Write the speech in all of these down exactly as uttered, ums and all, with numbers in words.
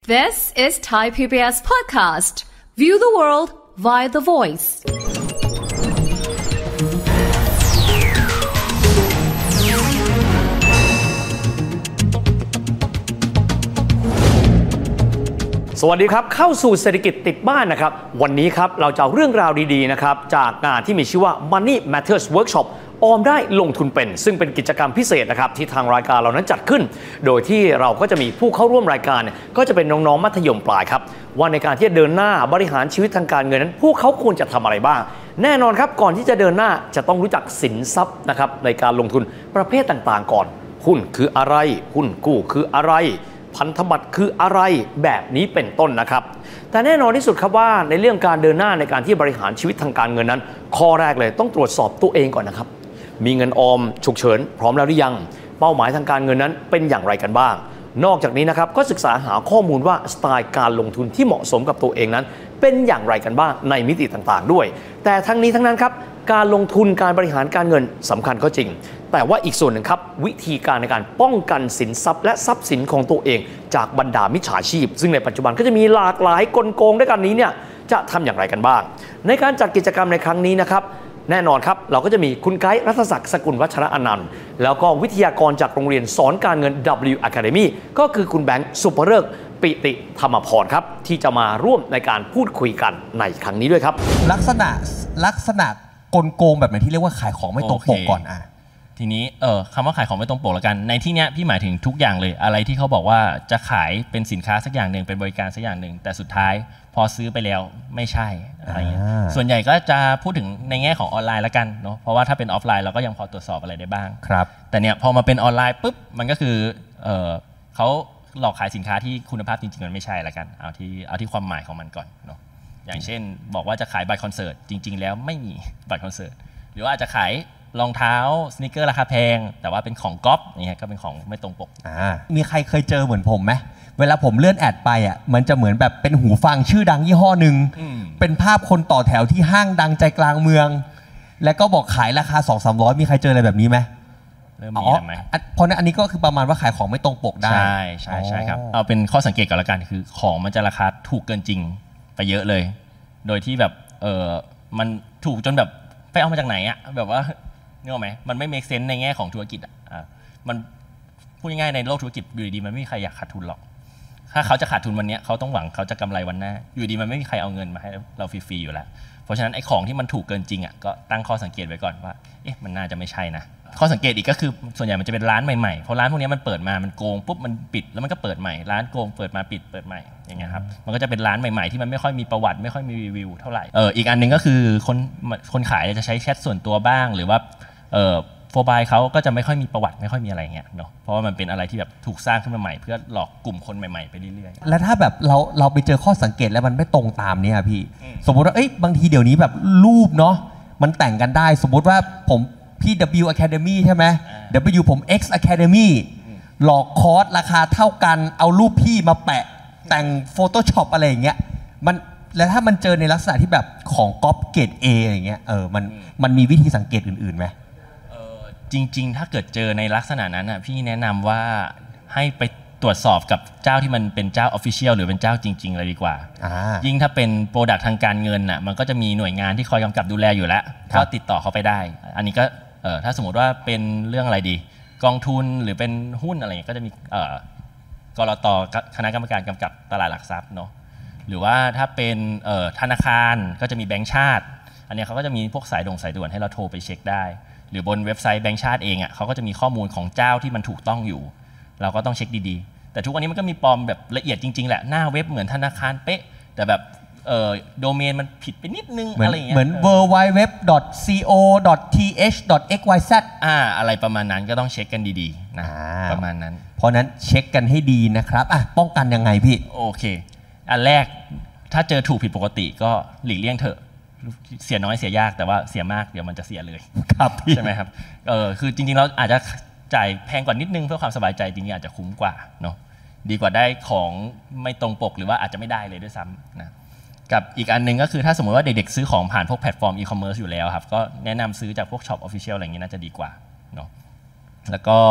This is Thai พี บี เอส podcast. View the world via the voice. สวัสดีครับเข้าสู่เศรษฐกิจติดบ้านนะครับวันนี้ครับเราจะเอาเรื่องราวดีๆนะครับจากงานที่มีชื่อว่า Money Matters Workshop ออมได้ลงทุนเป็นซึ่งเป็นกิจกรรมพิเศษนะครับที่ทางรายการเรานั้นจัดขึ้นโดยที่เราก็จะมีผู้เข้าร่วมรายการก็จะเป็นน้องๆมัธยมปลายครับว่าในการที่จะเดินหน้าบริหารชีวิตทางการเงินนั้นพวกเขาควรจะทำอะไรบ้างแน่นอนครับก่อนที่จะเดินหน้าจะต้องรู้จักสินทรัพย์นะครับในการลงทุนประเภทต่างๆก่อนหุ้นคืออะไรหุ้นกู้คืออะไรพันธบัตรคืออะไรแบบนี้เป็นต้นนะครับแต่แน่นอนที่สุดครับว่าในเรื่องการเดินหน้าในการที่บริหารชีวิตทางการเงินนั้นข้อแรกเลยต้องตรวจสอบตัวเองก่อนนะครับมีเงินออมฉุกเฉินพร้อมแล้วหรือยังเป้าหมายทางการเงินนั้นเป็นอย่างไรกันบ้างนอกจากนี้นะครับก็ศึกษาหาข้อมูลว่าสไตล์การลงทุนที่เหมาะสมกับตัวเองนั้นเป็นอย่างไรกันบ้างในมิติต่างๆด้วยแต่ทั้งนี้ทั้งนั้นครับการลงทุนการบริหารการเงินสำคัญก็จริงแต่ว่าอีกส่วนหนึ่งครับวิธีการในการป้องกันสินทรัพย์และทรัพย์สินของตัวเองจากบรรดามิจฉาชีพซึ่งในปัจจุบันก็จะมีหลากหลายกลโกงด้วยกันนี้เนี่ยจะทำอย่างไรกันบ้างในการจัดกิจกรรมในครั้งนี้นะครับแน่นอนครับเราก็จะมีคุณไกด์รัฐศักดิ์สกุลวัชระอนันต์แล้วก็วิทยากรจากโรงเรียนสอนการเงิน ดับเบิลยู Academy ก็คือคุณแบงค์สุภฤกษ์ปิติธรรมพรครับที่จะมาร่วมในการพูดคุยกันในครั้งนี้ด้วยครับลักษณะลักษณะกลโกงแบบไหนที่เรียกว่าขายของไม่ตรงปกก่อนอ่ะทีนี้เออคำว่าขายของไม่ตรงปกแล้วกันในที่เนี้ยพี่หมายถึงทุกอย่างเลยอะไรที่เขาบอกว่าจะขายเป็นสินค้าสักอย่างหนึ่งเป็นบริการสักอย่างหนึ่งแต่สุดท้ายพอซื้อไปแล้วไม่ใช่อะไรเงี้ยส่วนใหญ่ก็จะพูดถึงในแง่ของออนไลน์แล้วกันเนาะเพราะว่าถ้าเป็นออฟไลน์เราก็ยังพอตรวจสอบอะไรได้บ้างครับแต่เนี้ยพอมาเป็นออนไลน์ปุ๊บมันก็คือเออเขาหลอกขายสินค้าที่คุณภาพจริงๆมันไม่ใช่ละกันเอาที่เอาที่ความหมายของมันก่อนเนาะอย่างเช่นบอกว่าจะขายบัตรคอนเสิร์ตจริงๆแล้วไม่มีบัตรคอนเสิร์ตหรือว่าอาจจะขายรองเท้าสนิเกอร์ราคาแพงแต่ว่าเป็นของก๊อปนี่ก็เป็นของไม่ตรงปกอ่ามีใครเคยเจอเหมือนผมไหมเวลาผมเลื่อนแอดไปอ่ะมันจะเหมือนแบบเป็นหูฟังชื่อดังยี่ห้อหนึ่งเป็นภาพคนต่อแถวที่ห้างดังใจกลางเมืองแล้วก็บอกขายราคา สองถึงสามร้อย มีใครเจออะไรแบบนี้ไหมเริ่มมีไหมเพราะนั้นอันนี้ก็คือประมาณว่าขายของไม่ตรงปกได้ใช่ใช่ใช่ครับเอาเป็นข้อสังเกตก่อนละกันคือของมันจะราคาถูกเกินจริงไปเยอะเลยโดยที่แบบเออมันถูกจนแบบไปเอามาจากไหนอ่ะแบบว่านึกออกไหมมันไม่ make sense ในแง่ของธุรกิจอ่ะมันพูดง่ายๆในโลกธุรกิจอยู่ดีมันไม่มีใครอยากขาดทุนหรอกถ้าเขาจะขาดทุนวันนี้เขาต้องหวังเขาจะกำไรวันหน้าอยู่ดีมันไม่มีใครเอาเงินมาให้เราฟรีๆอยู่แล้วเพราะฉะนั้นไอ้ของที่มันถูกเกินจริงอ่ะก็ตั้งข้อสังเกตไว้ก่อนว่าเอ๊ะมันน่าจะไม่ใช่นะข้อสังเกตอีกก็คือส่วนใหญ่มันจะเป็นร้านใหม่ๆเพราะร้านพวกนี้มันเปิดมามันโกงปุ๊บมันปิดแล้วมันก็เปิดใหม่ร้านโกงเปิดมาปิดเปิดใหม่อย่างเงี้ยครับมันก็จะเป็นร้านใหม่ๆที่มันไม่ค่อยมีประวัติไม่ค่อยมีรีวิวเท่าไหร่เอออีกอันนึงก็คือคนคนขายจะใช้แชทส่วนตัวบ้างหรือว่าเออโฟบายเขาก็จะไม่ค่อยมีประวัติไม่ค่อยมีอะไรเงี้ยเนาะเพราะว่ามันเป็นอะไรที่แบบถูกสร้างขึ้นมาใหม่เพื่อหลอกกลุ่มคนใหม่ๆไปเรื่อยๆแล้วถ้าแบบเราเราไปเจอข้อสังเกตแล้วมันไม่ตรงตามเนี่ยพี่สมมติว่าเอ้ยบางทีเดี๋ยวนี้แบบรูปเนาะมันแต่งกันได้สมมติว่าผมพี่ ดับเบิลยู Academy ใช่ไหม W ผม X Academy หลอกคอร์สราคาเท่ากันเอารูปพี่มาแปะแต่ง Photoshop อะไรอย่างเงี้ยมันแล้วถ้ามันเจอในลักษณะที่แบบของก๊อปเกรด A อย่างเงี้ยเออมันมันมีวิธีสังเกตอื่นๆไหมจริงๆถ้าเกิดเจอในลักษณะนั้นอ่ะพี่แนะนำว่าให้ไปตรวจสอบกับเจ้าที่มันเป็นเจ้า Official หรือเป็นเจ้าจริงๆเลยดีกว่ายิ่งถ้าเป็นโปรดักต์ทางการเงินอ่ะมันก็จะมีหน่วยงานที่คอยกำกับดูแลอยู่แล้วก็ติดต่อเขาไปได้อันนี้ก็เออถ้าสมมติว่าเป็นเรื่องอะไรดีกองทุนหรือเป็นหุ้นอะไรอย่างเงี้ยก็จะมีเอ่อกลต.คณะกรรมการกำกับตลาดหลักทรัพย์เนาะหรือว่าถ้าเป็นเอ่อธนาคารก็จะมีแบงก์ชาติอันนี้เขาก็จะมีพวกสายด่งสายด่วนให้เราโทรไปเช็คได้หรือบนเว็บไซต์แบงก์ชาติเองอ่ะเขาก็จะมีข้อมูลของเจ้าที่มันถูกต้องอยู่เราก็ต้องเช็คดีๆแต่ทุกวันนี้มันก็มีปลอมแบบละเอียดจริงๆแหละหน้าเว็บเหมือนธนาคารเป๊ะแต่แบบเอ่อโดเมนมันผิดไปนิดนึงอะไรอย่างเงี้ยเหมือน ดับเบิลยู ดับเบิลยู ดับเบิลยู ดอท ซี โอ ดอท ที เอช ดอท เอ็กซ์ วาย แซดอ่าอะไรประมาณนั้นก็ต้องเช็คกันดีๆนะประมาณนั้นเพราะนั้นเช็คกันให้ดีนะครับอ่ะป้องกันยังไงพี่โอเคอันแรกถ้าเจอถูกผิดปกติก็หลีกเลี่ยงเถอะเสียน้อยเสียยากแต่ว่าเสียมากเดี๋ยวมันจะเสียเลยครับใช่ไหมครับเออคือจริงๆเราอาจจะจ่ายแพงกว่านิดนึงเพื่อความสบายใจจริงๆอาจจะคุ้มกว่าเนาะดีกว่าได้ของไม่ตรงปกหรือว่าอาจจะไม่ได้เลยด้วยซ้ำนะกับอีกอันนึงก็คือถ้าสมมติว่าเด็กๆซื้อของผ่านพวกแพลตฟอร์มอีคอมเมิร์ซอยู่แล้วครับก็แนะนำซื้อจากพวกช็อปออฟฟิเชียลอะไรอย่างนี้น่าจะดีกว่าเนาะแล้วก็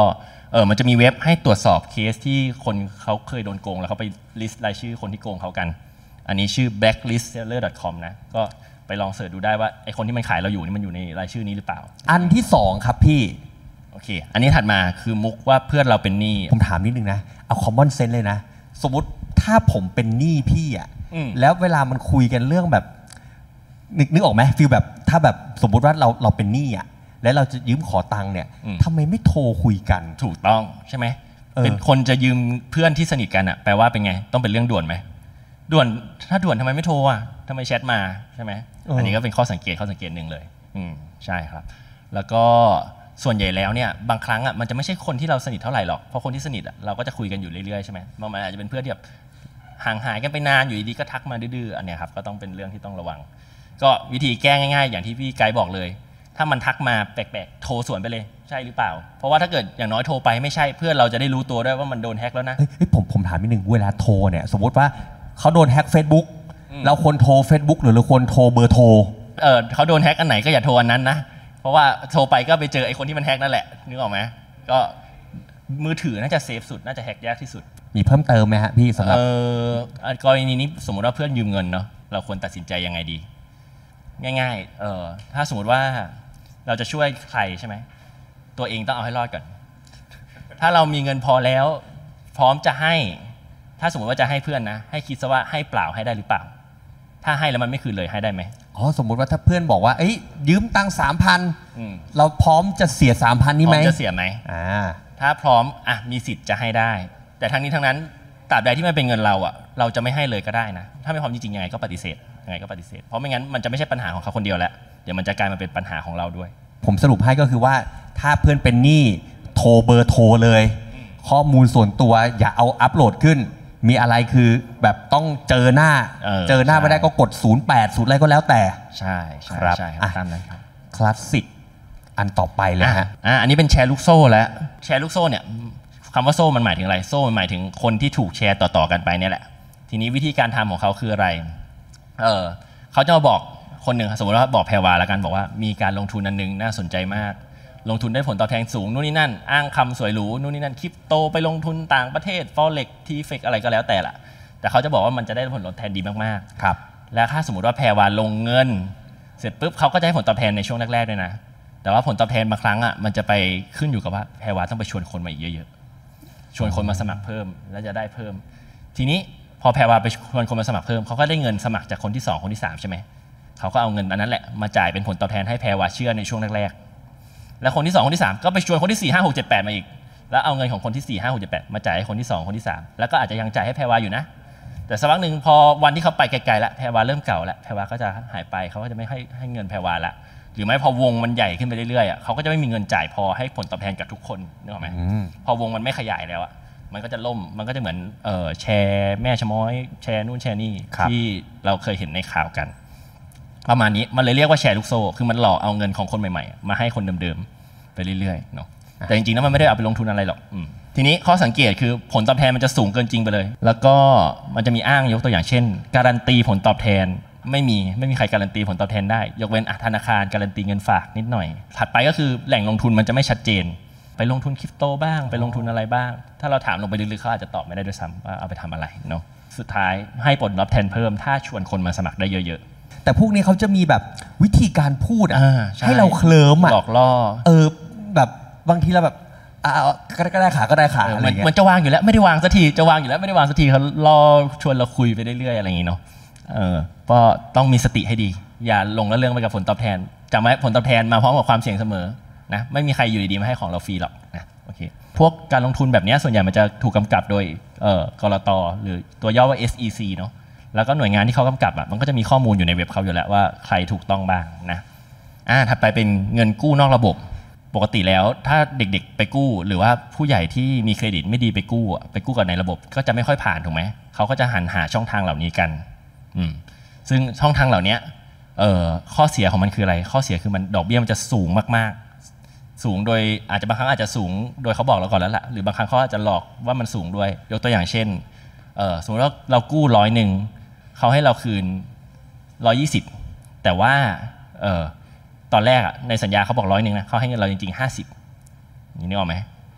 เออมันจะมีเว็บให้ตรวจสอบเคสที่คนเขาเคยโดนโกงแล้วเขาไปลิสต์รายชื่อคนที่โกงเขากันอันนี้ชื่อ แบล็คลิสต์เซลเลอร์ ดอท คอม นะก็ไปลองเสิร์ชดูได้ว่าไอคนที่มันขายเราอยู่นี่มันอยู่ในรายชื่อนี้หรือเปล่าอันที่สองครับพี่โอเคอันนี้ถัดมาคือมุกว่าเพื่อนเราเป็นหนี้ผมถามนิดนึงนะเอาคอมมอนเซนส์เลยนะสมมติถ้าผมเป็นหนี้พี่อ่ะแล้วเวลามันคุยกันเรื่องแบบนึกนึกออกไหมฟีลแบบถ้าแบบสมมุติว่าเราเราเป็นหนี้อ่ะแล้วเราจะยืมขอตังค์เนี่ยทำไมไม่โทรคุยกันถูกต้องใช่ไหมเป็นคนจะยืมเพื่อนที่สนิทกันอ่ะแปลว่าเป็นไงต้องเป็นเรื่องด่วนไหมด่วนถ้าด่วนทำไมไม่โทรอ่ะทำไมแชทมาใช่ไหมอันนี้ก็เป็นข้อสังเกตข้อสังเกตหนึ่งเลยอืมใช่ครับแล้วก็ส่วนใหญ่แล้วเนี่ยบางครั้งอ่ะมันจะไม่ใช่คนที่เราสนิทเท่าไหร่หรอกเพราะคนที่สนิทอ่ะเราก็จะคุยกันอยู่เรื่อยๆใช่ไหมมันอาจจะเป็นเพื่อนที่แบบห่างหายกันไปนานอยู่ดีๆก็ทักมาดื้อๆอันเนี้ยครับก็ต้องเป็นเรื่องที่ต้องระวังก็วิธีแก้ง่ายๆอย่างที่พี่ไกด์บอกเลยถ้ามันทักมาแปลกๆโทรสวนไปเลยใช่หรือเปล่าเพราะว่าถ้าเกิดอย่างน้อยโทรไปไม่ใช่เพื่อนเราจะได้รู้ตัวด้วยว่ามันโดนแฮ็กแล้วนะเฮ้ยผมผมถามนิดนึงเวลาโทรเนี่ยสมมติว่าเขาโดนแฮ็ก Facebook เราควรโทร Facebook หรือเราควรโทรเบอร์โทรเออเขาโดนแฮ็กอันไหนก็อย่าโทรอันนั้นนะเพราะว่าโทรไปก็ไปเจอไอ้คนที่มันแฮ็กนั่นแหละนึกออกไหมก็มือถือน่าจะเซฟสุดน่าจะแฮ็กยากที่สุดมีเพิ่มเติมไหมฮะพี่สำหรับเออกรณีนี้สมมติว่าเพื่อนยืมเงินเนาะเราควรตัดสินใจยังไงดีง่ายๆเออถ้าสมมติว่าเราจะช่วยใครใช่ไหมตัวเองต้องเอาให้รอดก่อนถ้าเรามีเงินพอแล้วพร้อมจะให้ถ้าสมมติว่าจะให้เพื่อนนะให้คิดซะว่าให้เปล่าให้ได้หรือเปล่าถ้าให้แล้วมันไม่คืนเลยให้ได้ไหมอ๋อสมมติว่าถ้าเพื่อนบอกว่าเอ้ยยืมตังค์สามพันเราพร้อมจะเสียสามพันนี่ไหมพร้อมจะเสียไหมอ่าถ้าพร้อมอ่ะมีสิทธิ์จะให้ได้แต่ทั้งนี้ทั้งนั้นตราบใดที่มันเป็นเงินเราอ่ะเราจะไม่ให้เลยก็ได้นะถ้าไม่พร้อมจริงๆยังไงก็ปฏิเสธยังไงก็ปฏิเสธเพราะไม่งั้นมันจะไม่ใช่ปัญหาของเขาคนเดียวแล้วเดี๋ยวมันจะกลายมาเป็นปัญหาของเราด้วยผมสรุปให้ก็คือว่าถ้าเพื่อนเป็นหนี้โทรเบอร์โทรเลยข้อมูลส่วนตัวอย่าเอาอัปโหลดขึ้นมีอะไรคือแบบต้องเจอหน้าเจอหน้าไม่ได้ก็กดศูนย์แปดศูนย์อะไรก็แล้วแต่ใช่ใช่ใช่ตามนั้นครับคลาสสิกอันต่อไปเลยฮะอ่ะอันนี้เป็นแชร์ลูกโซ่แล้วแชร์ลูกโซ่เนี่ยคำว่าโซ่มันหมายถึงอะไรโซ่มันหมายถึงคนที่ถูกแชร์ต่อๆกันไปเนี่ยแหละทีนี้วิธีการทำของเขาคืออะไรเออเขาจะมาบอกคนหนึ่งสมมติว่าบอกแพรวาแล้วกันบอกว่ามีการลงทุนอันนึงน่าสนใจมากลงทุนได้ผลตอบแทนสูงนู่นนี่นั่นอ้างคำสวยหรูนู่นนี่นั่นคริปโตไปลงทุนต่างประเทศ Forex ทีเฟกอะไรก็แล้วแต่ละแต่เขาจะบอกว่ามันจะได้ผลตอบแทนดีมากๆครับแล้วถ้าสมมติว่าแพรวาลงเงินเสร็จปุ๊บเขาก็จะให้ผลตอบแทนในช่วงแรกๆด้วยนะแต่ว่าผลตอบแทนบางครั้งอ่ะมันจะไปขึ้นอยู่กับว่าแพรวาต้องไปชวนคนมาอีกเยอะๆชวนคนมาสมัครเพิ่มแล้วจะได้เพิ่มทีนี้พอแพรวาไปชวนคนมาสมัครเพิ่มเขาก็ได้เงินสมัครจากคนที่สองคนที่สามใช่ไหมเขาก็เอาเงินอันนั้นแหละมาจ่ายเป็นผลตอบแทนให้แพรวาเชื่อในช่วงแรกๆแล้วคนที่สองคนที่สามก็ไปชวนคนที่สี่ ห้า หก เจ็ด แปดมาอีกแล้วเอาเงินของคนที่สี่ ห้า หก เจ็ด แปดมาจ่ายให้คนที่สองคนที่สามแล้วก็อาจจะยังจ่ายให้แพรวาอยู่นะแต่สักพักนึงพอวันที่เขาไปไกลๆแล้วแพรวาเริ่มเก่าแล้วแพรวาก็จะหายไปเขาก็จะไม่ให้ให้เงินแพรวาละหรือไม่พอวงมันใหญ่ขึ้นไปเรื่อยๆเขาก็จะไม่มีเงินจ่ายพอให้ผลตอบแทนกับทุกคนนึกออกไหมพอวงมันไม่ขยายแล้วอ่ะมันก็จะล่มมันก็จะเหมือนเอ่อแชร์แม่ชะม้อยแชร์นู่นแชร์นี่ที่เราเคยเห็นในข่าวกันประมาณนี้มันเลยเรียกว่าแชร์ลูกโซ่คือมันหลอกเอาเงินของคนใหม่ๆมาให้คนเดิมๆไปเรื่อยๆเนาะแต่จริงๆแล้วมันไม่ได้เอาไปลงทุนอะไรหรอกทีนี้ข้อสังเกตคือผลตอบแทนมันจะสูงเกินจริงไปเลยแล้วก็มันจะมีอ้างยกตัวอย่างเช่นการันตีผลตอบแทนไม่มีไม่มีใครการันตีผลตอบแทนได้ยกเว้นธนาคารการันตีเงินฝากนิดหน่อยถัดไปก็คือแหล่งลงทุนมันจะไม่ชัดเจนไปลงทุนคริปโตบ้างไปลงทุนอะไรบ้างถ้าเราถามลงไปลึกๆเขาอาจจะตอบไม่ได้ด้วยซ้ำว่าเอาไปทำอะไรเนาะสุดท้ายให้ผลตอบแทนเพิ่มถ้าชวนคนมาสมัครได้เยอะๆแต่พวกนี้เขาจะมีแบบวิธีการพูดให้เราเคลิ้มอ่ะหลอกล่อเออแบบบางทีเราแบบอ่าก็ได้ขาก็ได้ขาอะไรเงี้ยมันจะวางอยู่แล้วไม่ได้วางสักทีจะวางอยู่แล้วไม่ได้วางสักทีเขาล่อชวนเราคุยไปเรื่อยๆอะไรอย่างงี้เนาะเออก็ต้องมีสติให้ดีอย่าลงแล้วเรื่องไปกับผลตอบแทนจำไว้ผลตอบแทนมาพร้อมกับความเสี่ยงเสมอนะไม่มีใครอยู่ดีๆมาให้ของเราฟรีหรอกนะโอเคพวกการลงทุนแบบนี้ส่วนใหญ่มันจะถูกกำกับโดยเอ่อกลต.หรือตัวย่อว่า เอส อี ซี เนาะแล้วก็หน่วยงานที่เขากำกับอ่ะมันก็จะมีข้อมูลอยู่ในเว็บเขาอยู่แล้วว่าใครถูกต้องบ้างนะอ่าถัดไปเป็นเงินกู้นอกระบบปกติแล้วถ้าเด็กๆไปกู้หรือว่าผู้ใหญ่ที่มีเครดิตไม่ดีไปกู้ไปกู้กับในระบบก็จะไม่ค่อยผ่านถูกไหมเขาก็จะหันหาช่องทางเหล่านี้กันอืมซึ่งช่องทางเหล่านี้เอ่อข้อเสียของมันคืออะไรข้อเสียคือมันดอกเบี้ยมันจะสูงมากๆสูงโดยอาจจะบางครั้งอาจจะสูงโดยเขาบอกเราก่อนแล้วล่ะหรือบางครั้งเขาอาจจะหลอกว่ามันสูงด้วยยกตัวอย่างเช่นเอ่อสมมติว่าเรากู้ร้อยหนึ่งเขาให้เราคืนร้อยยี่สิบแต่ว่าเอ่อตอนแรกในสัญญาเขาบอกร้อยหนึ่งนะเขาให้เงินเราจริงๆห้าสิบนี่นึกออกไหม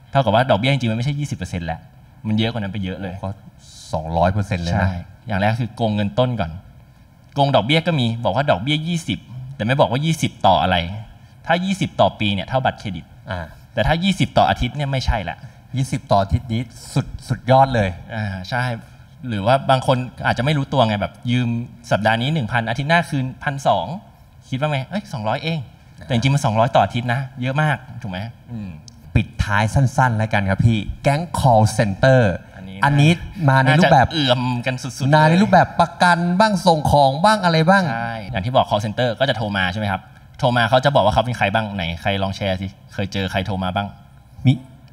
เท่ากับว่าดอกเบี้ยจริงๆมันไม่ใช่ ยี่สิบเปอร์เซ็นต์ แล้วมันเยอะกว่านั้นไปเยอะเลยก็ สองร้อยเปอร์เซ็นต์ เลยนะใช่อย่างแรกคือโกงเงินต้นก่อนโกงดอกเบี้ยก็มีบอกว่าดอกเบี้ยยี่สิบแต่ไม่บอกว่ายี่สิบต่ออะไรถ้ายี่สิบต่อปีเนี่ยเท่าบัตรเครดิตอ่าแต่ถ้ายี่สิบต่ออาทิตย์เนี่ยไม่ใช่ละยี่สิบต่ออาทิตย์นี้สุดสุดยอดเลยอ่าใช่หรือว่าบางคนอาจจะไม่รู้ตัวไงแบบยืมสัปดาห์นี้ หนึ่งพัน อาทิตย์หน้าคืน หนึ่งพันสองร้อย คิดว่าไงเอ้ยสองร้อยเองแต่จริงๆมันสองร้อยต่ออาทิตย์นะเยอะมากถูกมั้ยอืมปิดท้ายสั้นๆแล้วกันครับพี่แก๊ง call center อันนี้มาในรูปแบบเอื่อมกันสุดๆมาในรูปแบบประกันบ้างส่งของบ้างอะไรบ้างใช่อย่างที่บอก call center ก็จะโทรมาใช่ไหมครับโทรมาเขาจะบอกว่าเขาเป็นใครบ้างไหนใครลองแชร์สิเคยเจอใครโทรมาบ้างมี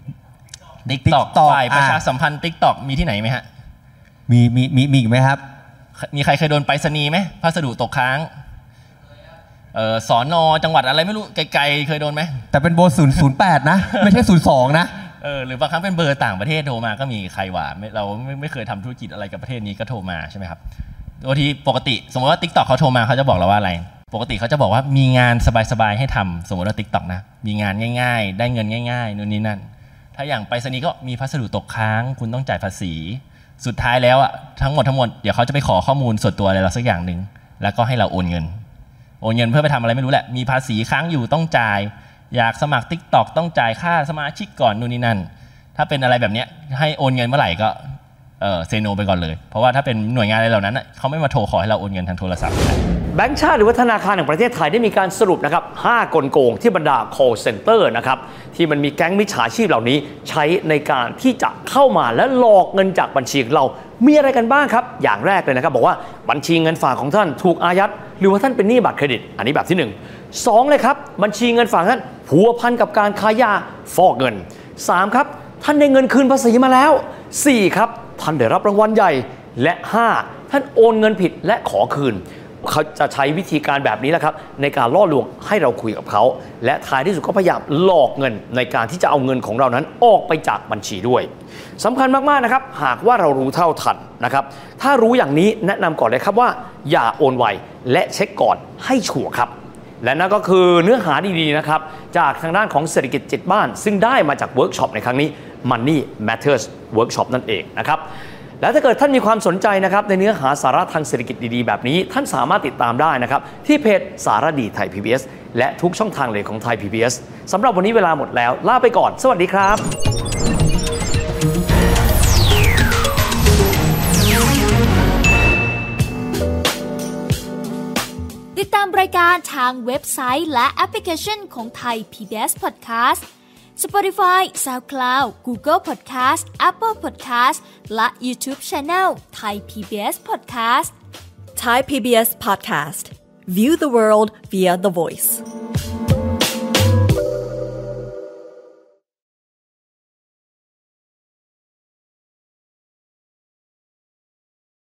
TikTok ฝ่ายประชาสัมพันธ์ TikTok มีที่ไหนไหมฮะมีมีมีมีอีกไหมครับมีใครเคยโดนไปรษณีย์ไหมพัสดุตกค้างเออสอนอจังหวัดอะไรไม่รู้ไกลๆเคยโดนไหมแต่เป็นเบอร์ศูนย์ ศูนย์ แปดนะไม่ใช่ศูนย์สองนะเออหรือบางครั้งเป็นเบอร์ต่างประเทศโทรมาก็มีใครว่าเราไม่ไม่เคยทำธุรกิจอะไรกับประเทศนี้ก็โทรมาใช่ไหมครับบางทีปกติสมมติว่า TikTok เขาโทรมาเขาจะบอกเราว่าอะไรปกติเขาจะบอกว่ามีงานสบายๆให้ทำสมมติว่า TikTok นะมีงานง่ายๆได้เงินง่ายๆนู่นนี่นั่นถ้าอย่างไปรษณีย์ก็มีพัสดุตกค้างคุณต้องจ่ายภาษีสุดท้ายแล้วอ่ะทั้งหมดทั้งหมดเดี๋ยวเขาจะไปขอข้อมูลส่วนตัวอะไรเราสักอย่างหนึ่งแล้วก็ให้เราโอนเงินโอนเงินเพื่อไปทำอะไรไม่รู้แหละมีภาษีค้างอยู่ต้องจ่ายอยากสมัคร TikTok ต้องจ่ายค่าสมาชิกก่อนนู่นนี่นั่นถ้าเป็นอะไรแบบนี้ให้โอนเงินเมื่อไหร่ก็เออเซโนไปก่อนเลยเพราะว่าถ้าเป็นหน่วยงานอะไรเหล่านั้นเขาไม่มาโทรขอให้เราโอนเงินทางโทรศัพท์แบงก์ชาติหรือว่าธนาคารแห่งประเทศไทยได้มีการสรุปนะครับห้ากลโกงที่บรรดา call center นะครับที่มันมีแก๊งมิจฉาชีพเหล่านี้ใช้ในการที่จะเข้ามาและหลอกเงินจากบัญชีของเรามีอะไรกันบ้างครับอย่างแรกเลยนะครับบอกว่าบัญชีเงินฝากของท่านถูกอายัดหรือว่าท่านเป็นหนี้บัตรเครดิตอันนี้แบบที่หนึ่ง สองเลยครับบัญชีเงินฝากท่านผัวพันกับการค้ายาฟอกเงินสามครับท่านได้เงินคืนภาษีมาแล้วสี่ครับท่านได้รับรางวัลใหญ่และห้าท่านโอนเงินผิดและขอคืนเขาจะใช้วิธีการแบบนี้แหละครับในการล่อลวงให้เราคุยกับเขาและท้ายที่สุดก็พยายามหลอกเงินในการที่จะเอาเงินของเรานั้นออกไปจากบัญชีด้วยสำคัญมากๆนะครับหากว่าเรารู้เท่าทันนะครับถ้ารู้อย่างนี้แนะนำก่อนเลยครับว่าอย่าโอนไวและเช็คก่อนให้ชัวร์ครับและนั่นก็คือเนื้อหาดีๆนะครับจากทางด้านของเศรษฐกิจจิตบ้านซึ่งได้มาจากเวิร์กช็อปในครั้งนี้ Money Matters Workshop นั่นเองนะครับและถ้าเกิดท่านมีความสนใจนะครับในเนื้อหาสาระทางเศรษฐกิจดีๆแบบนี้ท่านสามารถติดตามได้นะครับที่เพจสารดีไทย พี บี เอส และทุกช่องทางเลยของไทย พี บี เอส สำหรับวันนี้เวลาหมดแล้วลาไปก่อนสวัสดีครับติดตามรายการทางเว็บไซต์และแอปพลิเคชันของไทย พี บี เอส Podcast Spotify, SoundCloud, Google Podcast, Apple Podcast และ YouTube Channel Thai พี บี เอส Podcast Thai พี บี เอส Podcast View the world via the voice